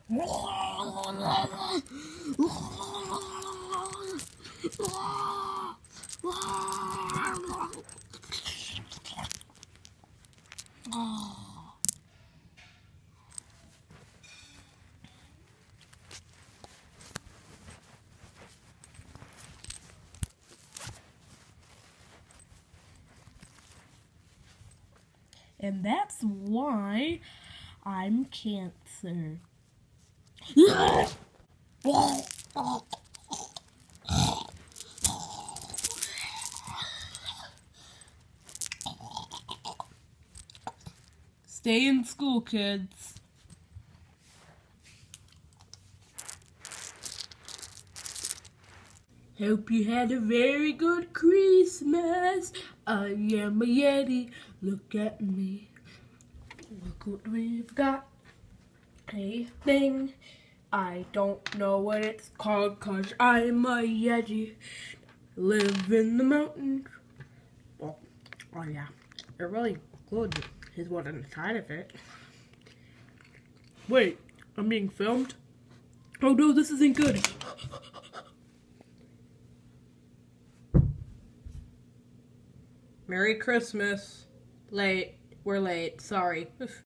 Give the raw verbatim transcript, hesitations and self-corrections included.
And that's why I'm Cancer. Stay in school, kids. Hope you had a very good Christmas. I am a Yeti. Look at me. Look what we've got. A thing. I don't know what it's called cause I'm a Yeti. Live in the mountains. Oh, oh yeah. They're really good is what inside of it. Wait, I'm being filmed? Oh no, this isn't good. Merry Christmas. Late. We're late. Sorry.